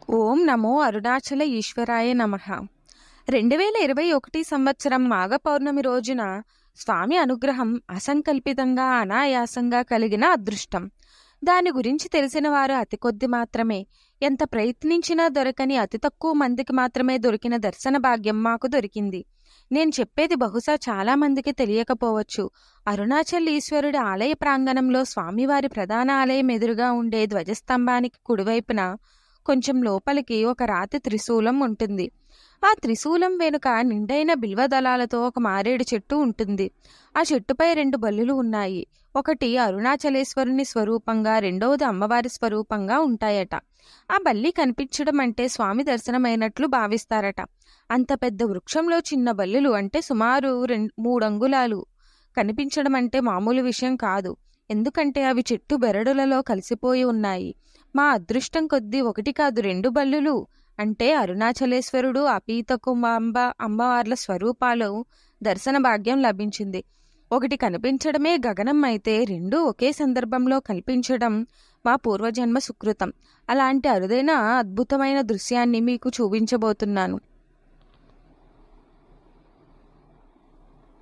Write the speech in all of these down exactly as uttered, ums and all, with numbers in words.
ఓం నమో అరుణాచల ఈశ్వరాయ నమః. రెండు వేల ఇరవై ఒకటి సంవత్సరం మాఘ పౌర్ణమి రోజున స్వామి అనుగ్రహం అసంకల్పితంగా అనాయాసంగా కలిగిన అదృష్టం. దాని గురించి తెలిసిన వారు అతి కొద్ది మాత్రమే. ఎంత ప్రయత్నించినా దొరకని అతి తక్కువ మందికి మాత్రమే దొరికిన దర్శన భాగ్యం మాకు దొరికింది. నేను చెప్పేది బహుశా చాలా మందికి తెలియకపోవచ్చు. అరుణాచల్ ఈశ్వరుడి ఆలయ ప్రాంగణంలో స్వామివారి ప్రధాన ఆలయం ఎదురుగా ఉండే ధ్వజస్తంభానికి కుడివైపున కొంచెం లోపలికి ఒక రాతి త్రిశూలం ఉంటుంది. ఆ త్రిశూలం వెనుక నిండైన బిల్వదళాలతో ఒక మారేడు చెట్టు ఉంటుంది. ఆ చెట్టుపై రెండు బల్లులు ఉన్నాయి. ఒకటి అరుణాచలేశ్వరుని స్వరూపంగా, రెండవది అమ్మవారి స్వరూపంగా ఉంటాయట. ఆ బల్లి కనిపించడం అంటే స్వామి దర్శనమైనట్లు భావిస్తారట. అంత పెద్ద వృక్షంలో చిన్న బల్లులు అంటే సుమారు రెండు మూడు అంగుళాలు కనిపించడం అంటే మామూలు విషయం కాదు. ఎందుకంటే అవి చెట్టు బెరడులలో కలిసిపోయి ఉన్నాయి. మా అదృష్టం కొద్దీ ఒకటి కాదు రెండు బల్లులు అంటే అరుణాచలేశ్వరుడు, అపీతకుమాంబ అమ్మవార్ల స్వరూపాలు దర్శన భాగ్యం లభించింది. ఒకటి కనిపించడమే గగనం అయితే రెండూ ఒకే సందర్భంలో కల్పించడం మా పూర్వజన్మ సుకృతం. అలాంటి అరుదైన అద్భుతమైన దృశ్యాన్ని మీకు చూపించబోతున్నాను.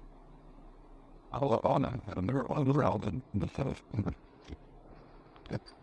Alla barnen, de är underhållande.